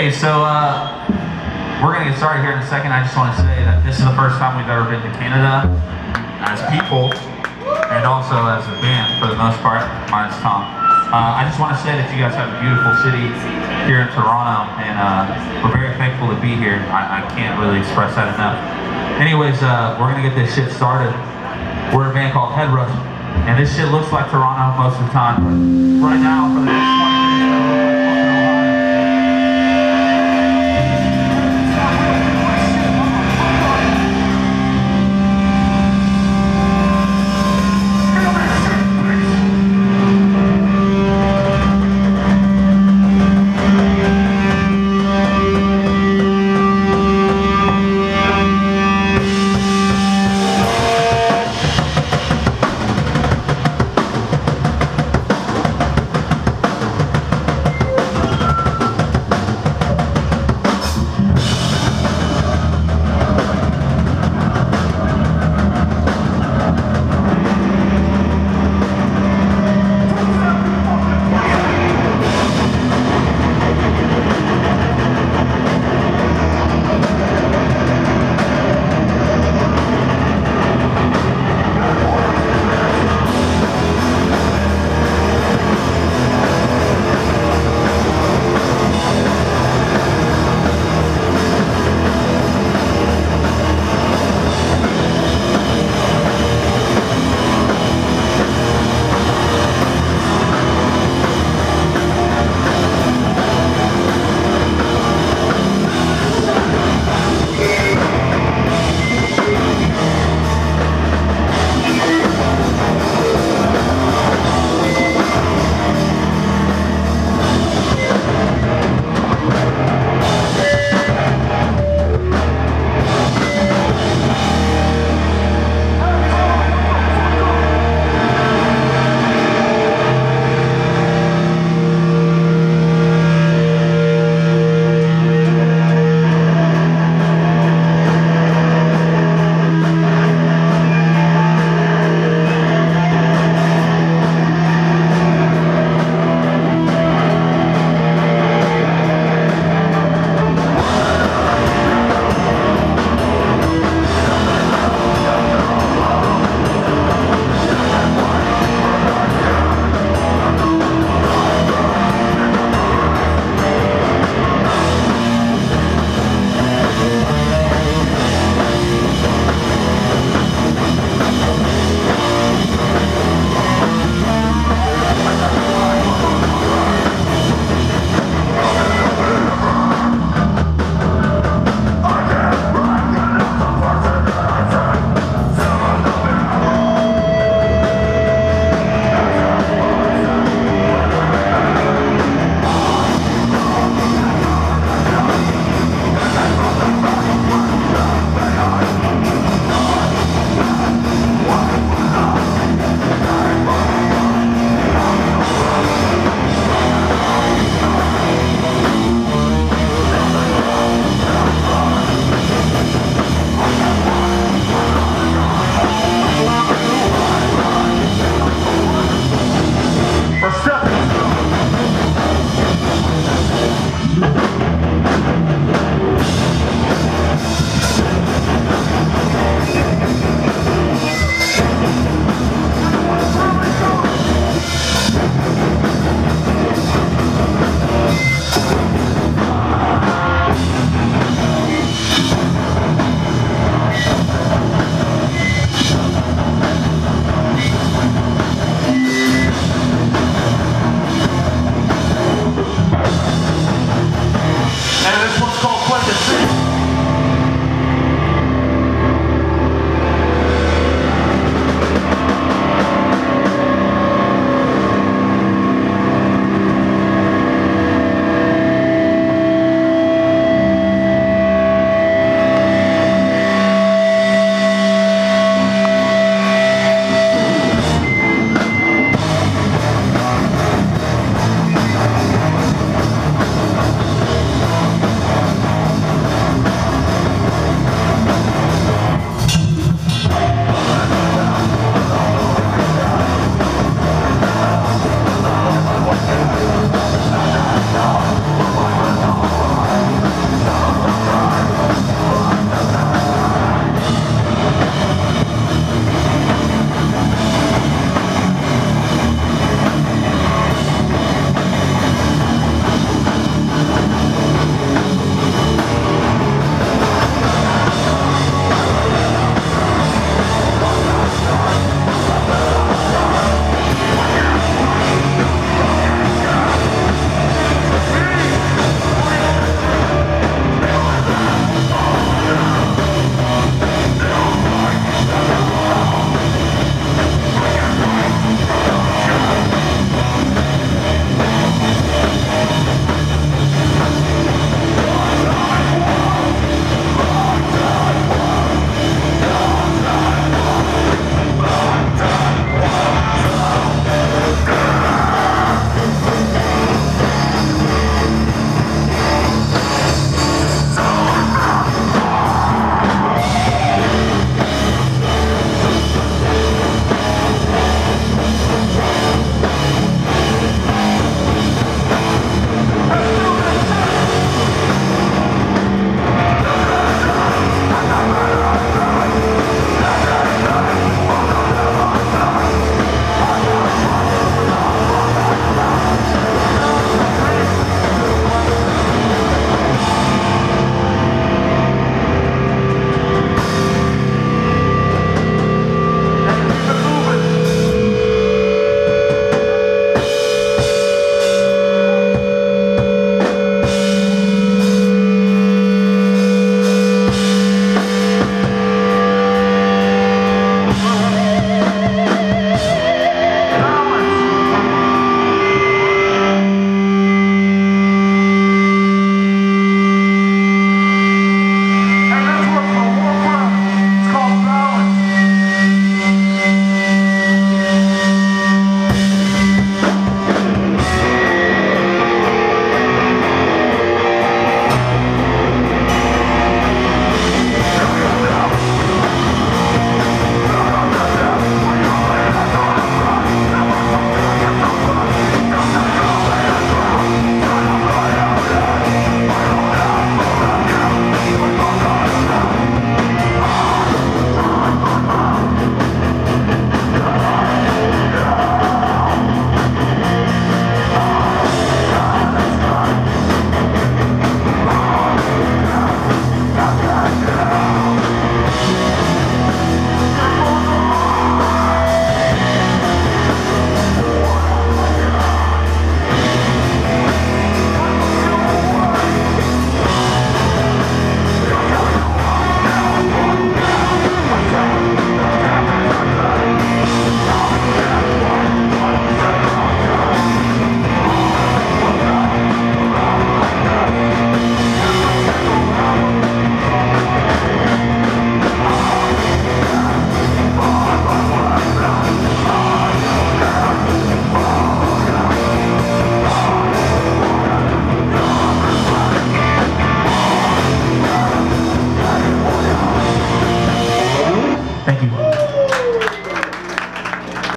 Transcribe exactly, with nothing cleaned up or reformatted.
Okay, so uh, we're gonna get started here in a second. I just want to say that this is the first time we've ever been to Canada as people, and also as a band for the most part, minus Tom. Uh, I just want to say that you guys have a beautiful city here in Toronto, and uh, we're very thankful to be here. I, I can't really express that enough. Anyways, uh, we're gonna get this shit started. We're a band called Headrush, and this shit looks like Toronto most of the time, but right now, for the next